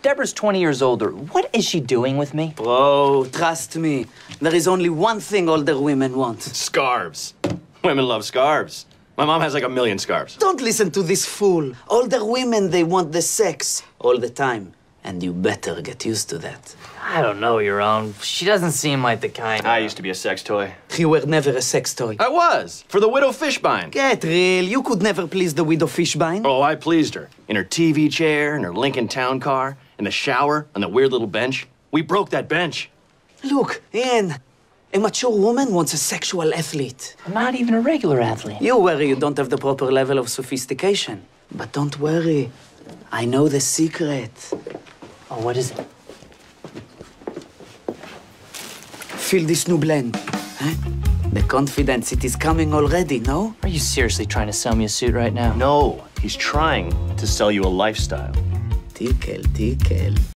Deborah's 20 years older. What is she doing with me? Bro, trust me. There is only one thing older women want. Scarves. Women love scarves. My mom has like 1 million scarves. Don't listen to this fool. Older women, they want the sex all the time. And you better get used to that. I don't know, Yaron. She doesn't seem like the kind. I used to be a sex toy. You were never a sex toy. I was, for the widow Fishbine. Get real. You could never please the widow Fishbine. Oh, I pleased her. In her TV chair, in her Lincoln Town car, in the shower, on the weird little bench. We broke that bench. Look, Ian, a mature woman wants a sexual athlete. I'm not even a regular athlete. You worry you don't have the proper level of sophistication. But don't worry. I know the secret. Oh, what is it? Feel this new blend, huh? The confidence, it is coming already, no? Are you seriously trying to sell me a suit right now? No, he's trying to sell you a lifestyle. Tickle, tickle.